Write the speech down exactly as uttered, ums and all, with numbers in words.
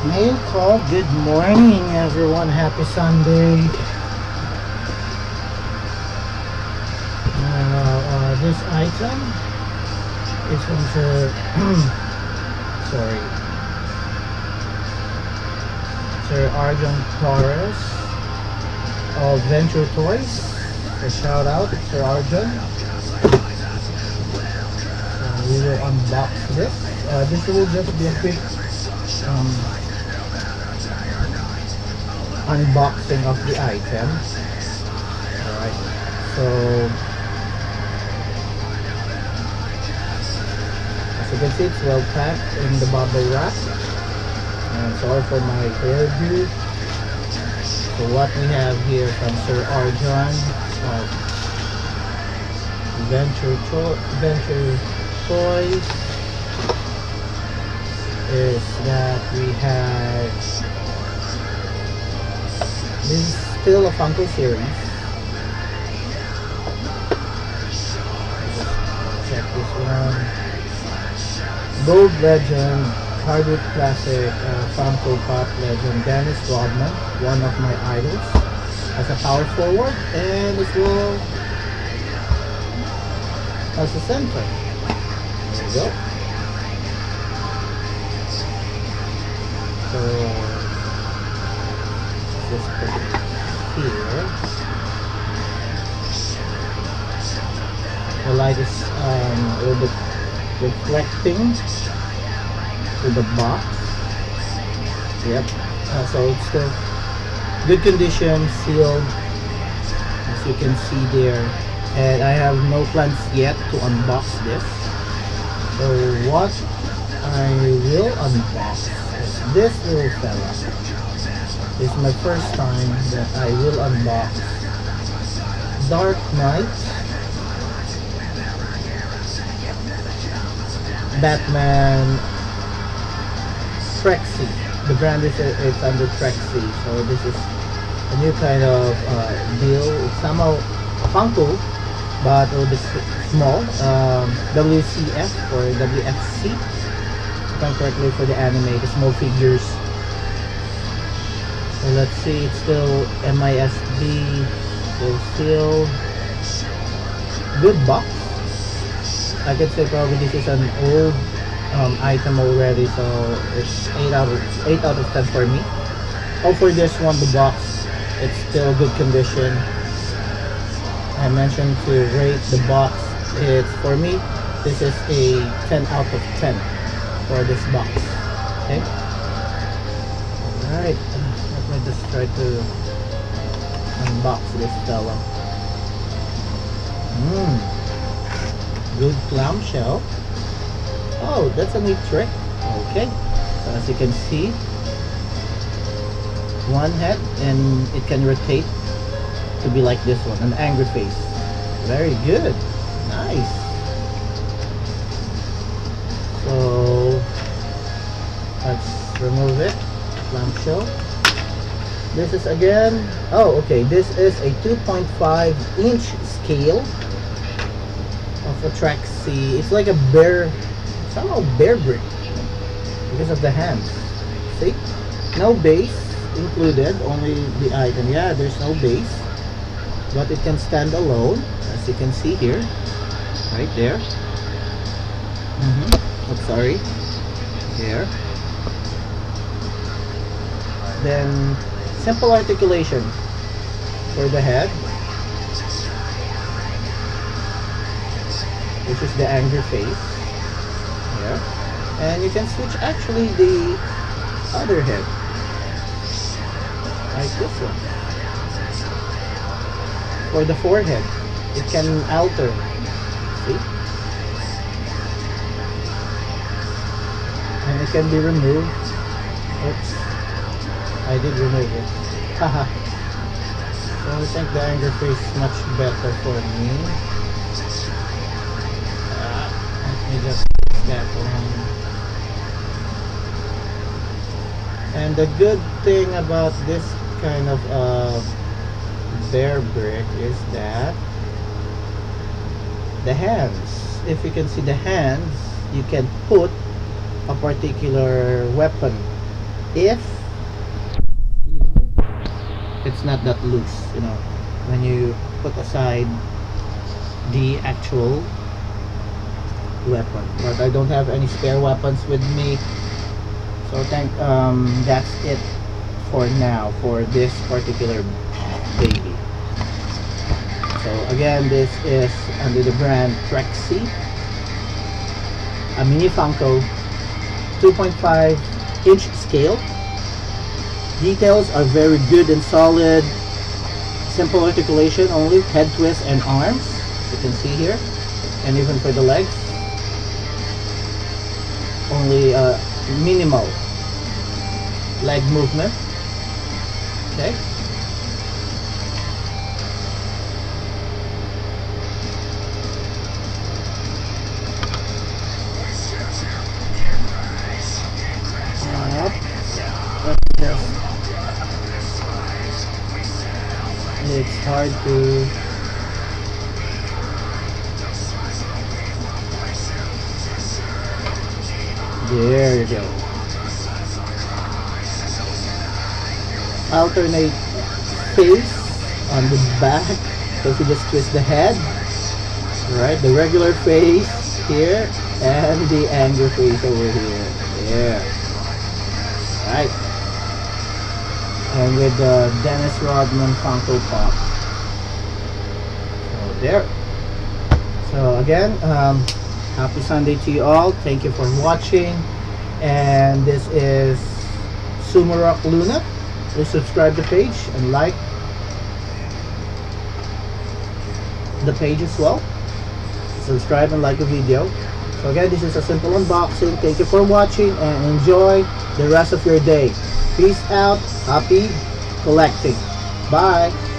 Mail call. Good morning, everyone. Happy Sunday. Uh, uh, this item is from the sorry, Sir Arjun Torres of Venture Toys. A shout out, Sir Arjun. So we will unbox this. Uh, this will just be a quick um, unboxing of the item. Alright, so as you can see, it's well packed in the bubble wrap. And sorry for my hairdo. So what we have here from Sir Arjun of Venture, to Venture Toys is that we have, this is still a Funko series. Check this one. Gold Legend, Hardwood Classic, uh, FunkoPop Legend, Dennis Rodman, one of my idols, as a power forward, and as well as a center. There you go. So just put it here. The light is um, a little bit reflecting to the box. Yep. Uh, so it's still good condition, sealed, as you can see there. And I have no plans yet to unbox this. So what I will unbox is this little fella. This is my first time that I will unbox Dark Knight Batman Trexi. The brand is it's under Trexi, so this is a new kind of uh, deal. It's somehow Funko, but a little bit small. Um, W C F or W F C, if I'm correctly, for the anime, the small figures. So let's see, it's still M I S B, still sealed. Good box. I could say probably this is an old um, item already, so it's eight out of eight out of ten for me. Oh, for this one, the box, it's still good condition. I mentioned to rate the box. It's, for me, this is a ten out of ten for this box. Okay. All right. Let me just try to unbox this fella. Hmm. Good clamshell. Oh, that's a neat trick. Okay, so as you can see, one head, and it can rotate to be like this one, an angry face. Very good. Nice. So let's remove it. Clamshell. This is again, oh okay, this is a two point five inch scale of a Trexi. It's like a bear, somehow bearbrick, because of the hands. See, no base included, only the item. Yeah, there's no base, but it can stand alone, as you can see here, right there. Mm-hmm. Oh, sorry, here. Then simple articulation for the head, which is the angry face here, and you can switch actually the other head, like this one. For the forehead, it can alter. See, and it can be removed. Oops, I did remove it. Haha. So I think the angry face is much better for me. Just that one. And the good thing about this kind of uh, bearbrick is that the hands, if you can see the hands, you can put a particular weapon if it's not that loose, you know, when you put aside the actual weapon. But I don't have any spare weapons with me, so thank um that's it for now for this particular baby. So again, this is under the brand Trexi, a mini Funko, two point five inch scale. Details are very good and solid. Simple articulation only, head twist and arms, as you can see here, and even for the legs, only uh, minimal leg movement. Okay. It's hard to there you go. Alternate face on the back, so if you just twist the head, right, the regular face here and the anger face over here. Yeah, right. And with the Dennis Rodman FunkoPop. So there. So again, um, happy Sunday to you all. Thank you for watching. And this is Sumarok Luna. Please subscribe to the page and like the page as well. Subscribe and like the video. So again, this is a simple unboxing. Thank you for watching and enjoy the rest of your day. Peace out. Happy collecting. Bye.